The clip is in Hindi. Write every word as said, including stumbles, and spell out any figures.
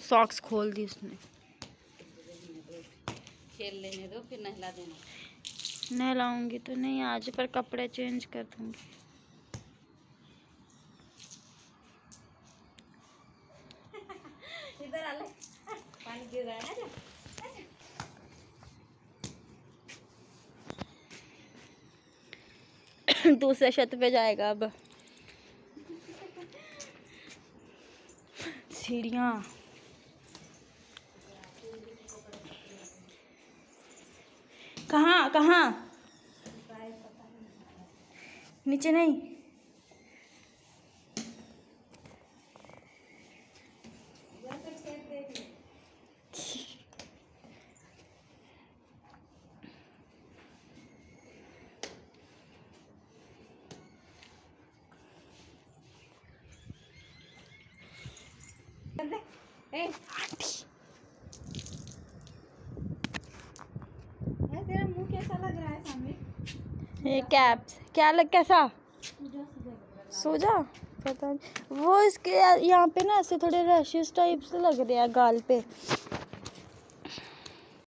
सॉक्स खोल दी उसने। खेल लेने दो फिर नहला देना। नहलाऊंगी तो नहीं आज, पर कपड़े चेंज कर दूंगी। इधर आ ले, पानी गिर रहा है ना। दूसरे छत पे जाएगा अब। सीढ़ियाँ कहाँ कहाँ? नीचे नहीं। ए आंटी तेरा मुंह कैसा लग रहा है सामने? ये कैप्स क्या लग कैसा सो जा पता नहीं। वो इसके यहाँ पे ना ऐसे थोड़े रैशेस टाइप से लग रहे हैं गाल पे।